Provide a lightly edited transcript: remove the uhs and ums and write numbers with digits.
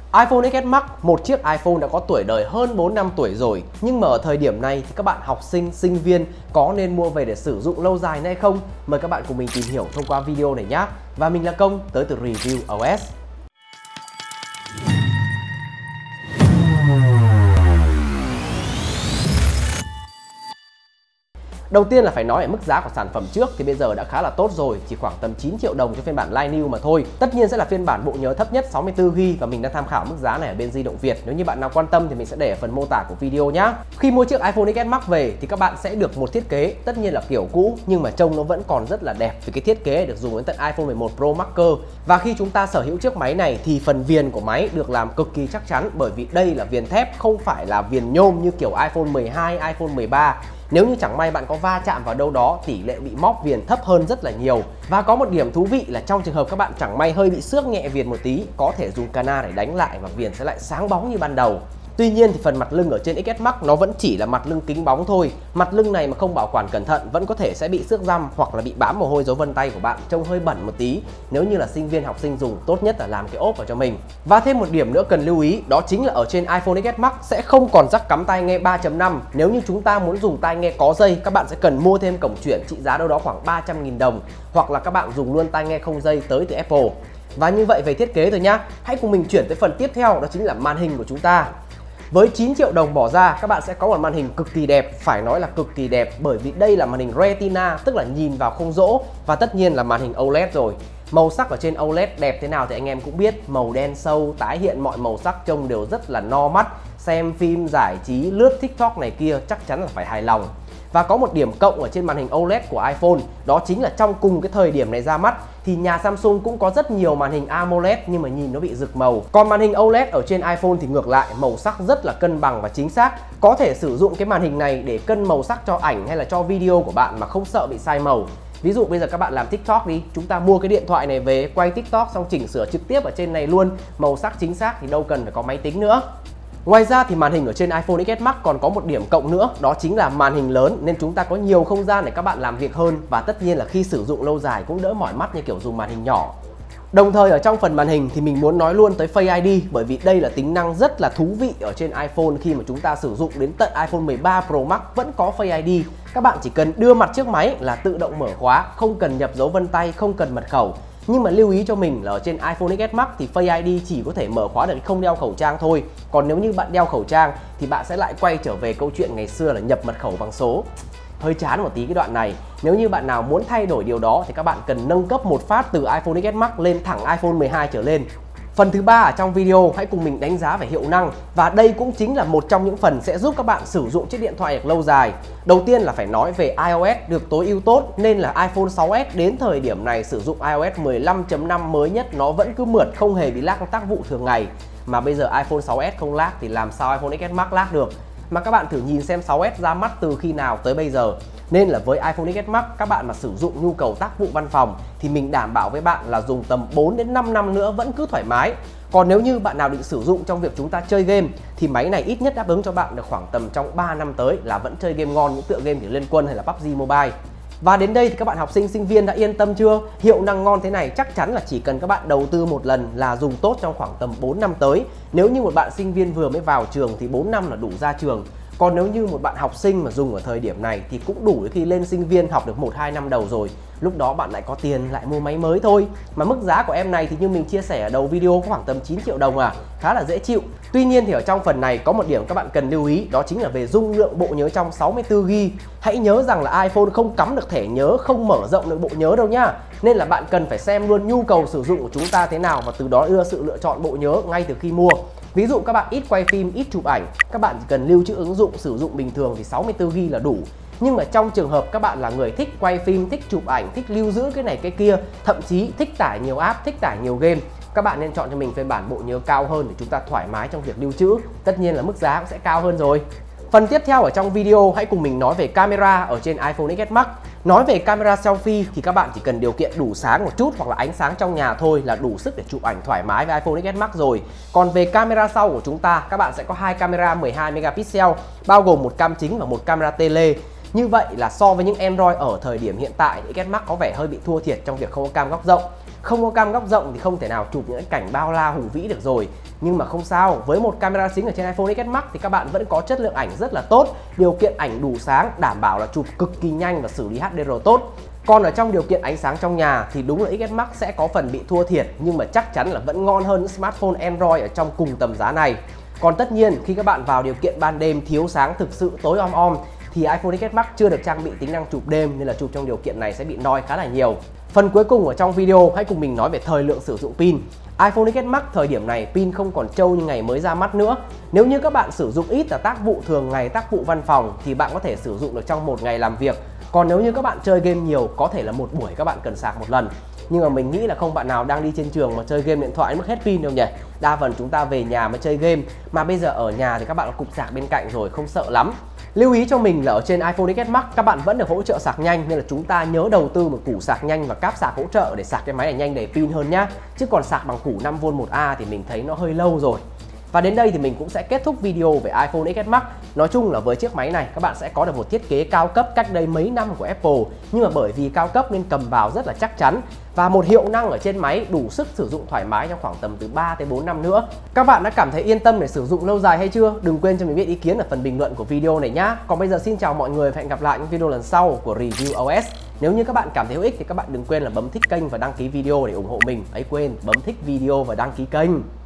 iPhone XS Max, một chiếc iPhone đã có tuổi đời hơn 4 năm tuổi rồi. Nhưng mà ở thời điểm này thì các bạn học sinh, sinh viên có nên mua về để sử dụng lâu dài hay không? Mời các bạn cùng mình tìm hiểu thông qua video này nhé. Và mình là Công, tới từ Review OS. Đầu tiên là phải nói ở mức giá của sản phẩm trước thì bây giờ đã khá là tốt rồi, chỉ khoảng tầm 9 triệu đồng cho phiên bản Line New mà thôi. Tất nhiên sẽ là phiên bản bộ nhớ thấp nhất 64GB và mình đã tham khảo mức giá này ở bên Di động Việt. Nếu như bạn nào quan tâm thì mình sẽ để ở phần mô tả của video nhé. Khi mua chiếc iPhone XS Max về thì các bạn sẽ được một thiết kế tất nhiên là kiểu cũ nhưng mà trông nó vẫn còn rất là đẹp vì cái thiết kế được dùng đến tận iPhone 11 Pro Max cơ. Và khi chúng ta sở hữu chiếc máy này thì phần viền của máy được làm cực kỳ chắc chắn bởi vì đây là viền thép, không phải là viền nhôm như kiểu iPhone 12, iPhone 13. Nếu như chẳng may bạn có va chạm vào đâu đó, tỷ lệ bị móc viền thấp hơn rất là nhiều. Và có một điểm thú vị là trong trường hợp các bạn chẳng may hơi bị xước nhẹ viền một tí, có thể dùng cana để đánh lại và viền sẽ lại sáng bóng như ban đầu. Tuy nhiên thì phần mặt lưng ở trên XS Max nó vẫn chỉ là mặt lưng kính bóng thôi. Mặt lưng này mà không bảo quản cẩn thận vẫn có thể sẽ bị xước răm hoặc là bị bám mồ hôi dấu vân tay của bạn, trông hơi bẩn một tí. Nếu như là sinh viên học sinh dùng, tốt nhất là làm cái ốp vào cho mình. Và thêm một điểm nữa cần lưu ý, đó chính là ở trên iPhone XS Max sẽ không còn jack cắm tai nghe 3.5. Nếu như chúng ta muốn dùng tai nghe có dây, các bạn sẽ cần mua thêm cổng chuyển trị giá đâu đó khoảng 300.000 đồng. Hoặc là các bạn dùng luôn tai nghe không dây tới từ Apple. Và như vậy về thiết kế rồi nhá. Hãy cùng mình chuyển tới phần tiếp theo, đó chính là màn hình của chúng ta. Với 9 triệu đồng bỏ ra, các bạn sẽ có một màn hình cực kỳ đẹp, phải nói là cực kỳ đẹp bởi vì đây là màn hình Retina, tức là nhìn vào không rỗ, và tất nhiên là màn hình OLED rồi. Màu sắc ở trên OLED đẹp thế nào thì anh em cũng biết, màu đen sâu, tái hiện mọi màu sắc trông đều rất là no mắt, xem phim, giải trí, lướt TikTok này kia chắc chắn là phải hài lòng. Và có một điểm cộng ở trên màn hình OLED của iPhone, đó chính là trong cùng cái thời điểm này ra mắt thì nhà Samsung cũng có rất nhiều màn hình AMOLED nhưng mà nhìn nó bị rực màu. Còn màn hình OLED ở trên iPhone thì ngược lại, màu sắc rất là cân bằng và chính xác. Có thể sử dụng cái màn hình này để cân màu sắc cho ảnh hay là cho video của bạn mà không sợ bị sai màu. Ví dụ bây giờ các bạn làm TikTok đi, chúng ta mua cái điện thoại này về quay TikTok xong chỉnh sửa trực tiếp ở trên này luôn, màu sắc chính xác thì đâu cần phải có máy tính nữa. Ngoài ra thì màn hình ở trên iPhone XS Max còn có một điểm cộng nữa, đó chính là màn hình lớn nên chúng ta có nhiều không gian để các bạn làm việc hơn và tất nhiên là khi sử dụng lâu dài cũng đỡ mỏi mắt như kiểu dùng màn hình nhỏ. Đồng thời ở trong phần màn hình thì mình muốn nói luôn tới Face ID bởi vì đây là tính năng rất là thú vị ở trên iPhone khi mà chúng ta sử dụng đến tận iPhone 13 Pro Max vẫn có Face ID. Các bạn chỉ cần đưa mặt trước máy là tự động mở khóa, không cần nhập dấu vân tay, không cần mật khẩu. Nhưng mà lưu ý cho mình là ở trên iPhone XS Max thì Face ID chỉ có thể mở khóa được không đeo khẩu trang thôi. Còn nếu như bạn đeo khẩu trang thì bạn sẽ lại quay trở về câu chuyện ngày xưa là nhập mật khẩu bằng số. Hơi chán một tí cái đoạn này. Nếu như bạn nào muốn thay đổi điều đó thì các bạn cần nâng cấp một phát từ iPhone XS Max lên thẳng iPhone 12 trở lên. Phần thứ ba ở trong video hãy cùng mình đánh giá về hiệu năng và đây cũng chính là một trong những phần sẽ giúp các bạn sử dụng chiếc điện thoại được lâu dài. Đầu tiên là phải nói về iOS được tối ưu tốt nên là iPhone 6s đến thời điểm này sử dụng iOS 15.5 mới nhất nó vẫn cứ mượt, không hề bị lag tác vụ thường ngày. Mà bây giờ iPhone 6s không lag thì làm sao iPhone XS Max lag được. Mà các bạn thử nhìn xem 6s ra mắt từ khi nào tới bây giờ. Nên là với iPhone XS Max các bạn mà sử dụng nhu cầu tác vụ văn phòng thì mình đảm bảo với bạn là dùng tầm 4 đến 5 năm nữa vẫn cứ thoải mái. Còn nếu như bạn nào định sử dụng trong việc chúng ta chơi game thì máy này ít nhất đáp ứng cho bạn được khoảng tầm trong 3 năm tới là vẫn chơi game ngon, những tựa game như Liên Quân hay là PUBG Mobile. Và đến đây thì các bạn học sinh, sinh viên đã yên tâm chưa? Hiệu năng ngon thế này chắc chắn là chỉ cần các bạn đầu tư một lần là dùng tốt trong khoảng tầm 4 năm tới. Nếu như một bạn sinh viên vừa mới vào trường thì 4 năm là đủ ra trường. Còn nếu như một bạn học sinh mà dùng ở thời điểm này thì cũng đủ khi lên sinh viên học được 1-2 năm đầu rồi. Lúc đó bạn lại có tiền lại mua máy mới thôi. Mà mức giá của em này thì như mình chia sẻ ở đầu video có khoảng tầm 9 triệu đồng à, khá là dễ chịu. Tuy nhiên thì ở trong phần này có một điểm các bạn cần lưu ý, đó chính là về dung lượng bộ nhớ trong 64GB. Hãy nhớ rằng là iPhone không cắm được thẻ nhớ, không mở rộng được bộ nhớ đâu nhá. Nên là bạn cần phải xem luôn nhu cầu sử dụng của chúng ta thế nào và từ đó đưa sự lựa chọn bộ nhớ ngay từ khi mua. Ví dụ các bạn ít quay phim, ít chụp ảnh, các bạn chỉ cần lưu trữ ứng dụng sử dụng bình thường thì 64GB là đủ. Nhưng mà trong trường hợp các bạn là người thích quay phim, thích chụp ảnh, thích lưu giữ cái này cái kia, thậm chí thích tải nhiều app, thích tải nhiều game, các bạn nên chọn cho mình phiên bản bộ nhớ cao hơn để chúng ta thoải mái trong việc lưu trữ. Tất nhiên là mức giá cũng sẽ cao hơn rồi. Phần tiếp theo ở trong video hãy cùng mình nói về camera ở trên iPhone XS Max. Nói về camera selfie thì các bạn chỉ cần điều kiện đủ sáng một chút hoặc là ánh sáng trong nhà thôi là đủ sức để chụp ảnh thoải mái với iPhone XS Max rồi. Còn về camera sau của chúng ta, các bạn sẽ có hai camera 12 megapixel bao gồm một cam chính và một camera tele. Như vậy là so với những Android ở thời điểm hiện tại thì XS Max có vẻ hơi bị thua thiệt trong việc không có cam góc rộng. Không có cam góc rộng thì không thể nào chụp những cái cảnh bao la hùng vĩ được rồi. Nhưng mà không sao, với một camera chính ở trên iPhone XS Max thì các bạn vẫn có chất lượng ảnh rất là tốt, điều kiện ảnh đủ sáng, đảm bảo là chụp cực kỳ nhanh và xử lý HDR tốt. Còn ở trong điều kiện ánh sáng trong nhà thì đúng là XS Max sẽ có phần bị thua thiệt, nhưng mà chắc chắn là vẫn ngon hơn những smartphone Android ở trong cùng tầm giá này. Còn tất nhiên khi các bạn vào điều kiện ban đêm thiếu sáng thực sự tối om thì iPhone XS Max chưa được trang bị tính năng chụp đêm, nên là chụp trong điều kiện này sẽ bị noi khá là nhiều. Phần cuối cùng ở trong video, hãy cùng mình nói về thời lượng sử dụng pin. iPhone XS Max thời điểm này pin không còn trâu như ngày mới ra mắt nữa. Nếu như các bạn sử dụng ít là tác vụ thường ngày, tác vụ văn phòng thì bạn có thể sử dụng được trong một ngày làm việc. Còn nếu như các bạn chơi game nhiều, có thể là một buổi các bạn cần sạc một lần. Nhưng mà mình nghĩ là không bạn nào đang đi trên trường mà chơi game điện thoại mất hết pin đâu nhỉ. Đa phần chúng ta về nhà mới chơi game, mà bây giờ ở nhà thì các bạn có cục sạc bên cạnh rồi, không sợ lắm. Lưu ý cho mình là ở trên iPhone XS Max các bạn vẫn được hỗ trợ sạc nhanh, nên là chúng ta nhớ đầu tư một củ sạc nhanh và cáp sạc hỗ trợ để sạc cái máy này nhanh đầy pin hơn nhá. Chứ còn sạc bằng củ 5V 1A thì mình thấy nó hơi lâu rồi. Và đến đây thì mình cũng sẽ kết thúc video về iPhone XS Max. Nói chung là với chiếc máy này các bạn sẽ có được một thiết kế cao cấp cách đây mấy năm của Apple, nhưng mà bởi vì cao cấp nên cầm vào rất là chắc chắn. Và một hiệu năng ở trên máy đủ sức sử dụng thoải mái trong khoảng tầm từ 3 tới 4 năm nữa. Các bạn đã cảm thấy yên tâm để sử dụng lâu dài hay chưa? Đừng quên cho mình biết ý kiến ở phần bình luận của video này nhá. Còn bây giờ xin chào mọi người và hẹn gặp lại những video lần sau của Review OS. Nếu như các bạn cảm thấy hữu ích thì các bạn đừng quên là bấm thích kênh và đăng ký video để ủng hộ mình. Hãy quên bấm thích video và đăng ký kênh.